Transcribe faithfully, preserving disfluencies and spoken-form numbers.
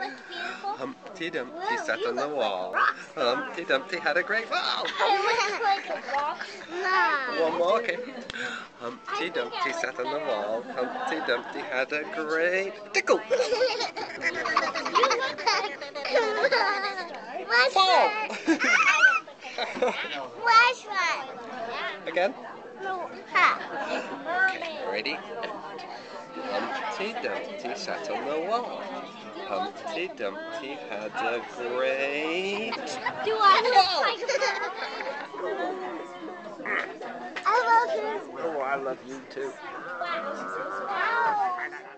looked beautiful? Humpty Dumpty sat on the wall. Humpty Dumpty had a great fall. I looked like a rock. No. One more, okay. Humpty Dumpty sat on the wall. Humpty Dumpty had a great tickle. Fall. Last one. Again? No. Ha. Okay, ready? Humpty Dumpty sat on the wall. Humpty Dumpty had a great... Do I look like a I love you. Oh, I love you too. Wow.